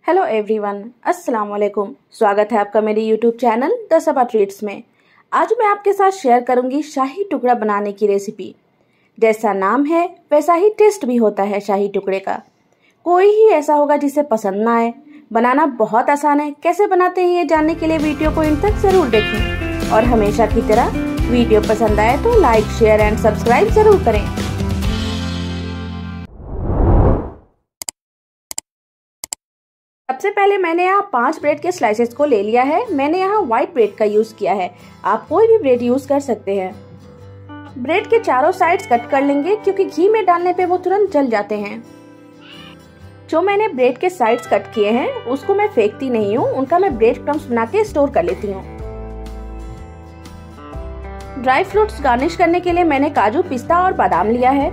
Hello everyone, अस्सलाम वालेकुम। स्वागत है आपका मेरे YouTube channel the Saba treats में। आज मैं आपके साथ शेयर करूंगी शाही टुकड़ा बनाने की रेसिपी। जैसा नाम है वैसा ही टेस्ट भी होता है शाही टुकड़े का। कोई ही ऐसा होगा जिसे पसंद ना आए। बनाना बहुत आसान है। कैसे बनाते हैं ये जानने के लिए वीडियो को इन तक जरूर देखें और हमेशा की तरह वीडियो पसंद आए तो लाइक, शेयर एंड सब्सक्राइब जरूर करें। सबसे पहले मैंने यहाँ 5 ब्रेड के स्लाइसेस को ले लिया है। मैंने यहाँ व्हाइट ब्रेड का यूज किया है, आप कोई भी ब्रेड यूज कर सकते हैं। ब्रेड के चारों साइड्स कट कर लेंगे क्योंकि घी में डालने पे वो तुरंत जल जाते हैं। जो मैंने ब्रेड के साइड्स कट किए हैं उसको मैं फेंकती नहीं हूँ, उनका मैं ब्रेड क्रम्स बना के स्टोर कर लेती हूँ। ड्राई फ्रूट्स गार्निश करने के लिए मैंने काजू, पिस्ता और बादाम लिया है।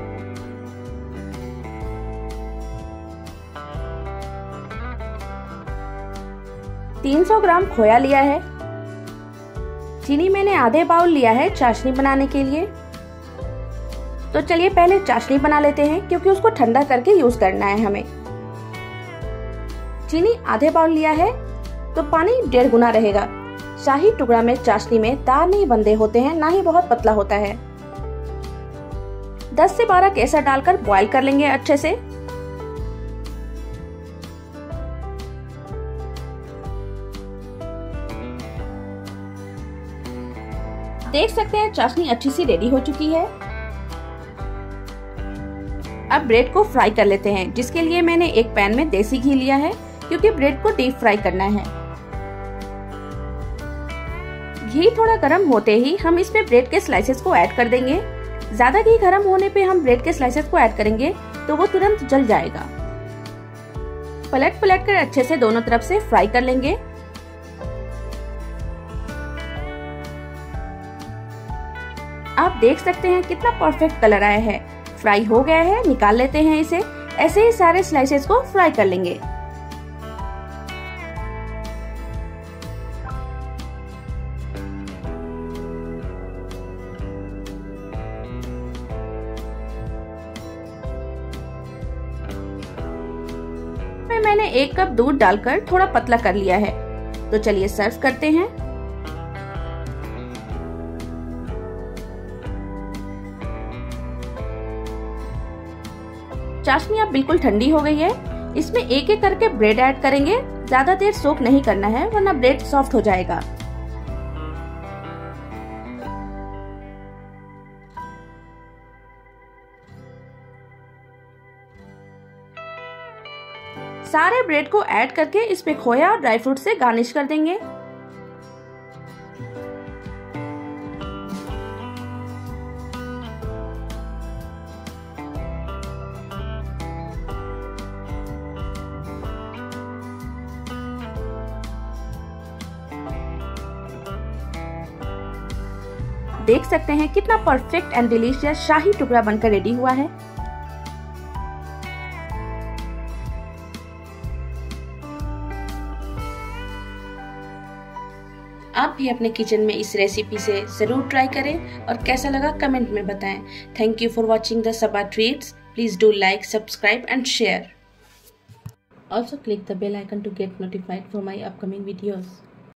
$300 ग्राम खोया लिया है। चीनी मैंने आधे बाउल लिया है चाशनी बनाने के लिए। तो चलिए पहले चाशनी बना लेते हैं क्योंकि उसको ठंडा करके यूज करना है हमें। चीनी आधे बाउल लिया है तो पानी 1.5 गुना रहेगा। शाही टुकड़ा में चाशनी में तार नहीं बंधे होते हैं, ना ही बहुत पतला होता है। 10 से 12 केसर डालकर बॉईल कर लेंगे अच्छे से। देख सकते हैं चाशनी अच्छी सी रेडी हो चुकी है। अब ब्रेड को फ्राई कर लेते हैं, जिसके लिए मैंने एक पैन में देसी घी लिया है क्योंकि ब्रेड को डीप फ्राई करना है। घी थोड़ा गर्म होते ही हम इसमें ब्रेड के स्लाइसेस को ऐड कर देंगे। ज्यादा घी गर्म होने पे हम ब्रेड के स्लाइसेस को ऐड करेंगे तो वो तुरंत जल जाएगा। पलट पलट कर अच्छे से दोनों तरफ से फ्राई कर लेंगे। आप देख सकते हैं कितना परफेक्ट कलर आया है। फ्राई हो गया है, निकाल लेते हैं इसे। ऐसे ही सारे स्लाइसेस को फ्राई कर लेंगे। मैंने 1 कप दूध डालकर थोड़ा पतला कर लिया है। तो चलिए सर्व करते हैं। चाशनी अब बिल्कुल ठंडी हो गई है। इसमें एक एक करके ब्रेड ऐड करेंगे। ज्यादा देर सोक नहीं करना है वरना ब्रेड सॉफ्ट हो जाएगा। सारे ब्रेड को ऐड करके इसमें खोया और ड्राई फ्रूट से गार्निश कर देंगे। देख सकते हैं कितना परफेक्ट एंड डिलीशियस शाही टुकड़ा बनकर रेडी हुआ है। आप भी अपने किचन में इस रेसिपी से जरूर ट्राई करें और कैसा लगा कमेंट में बताएं। Thank you for watching the Saba treats. Please do like, subscribe and share. Also click the bell icon to get notified for my upcoming videos.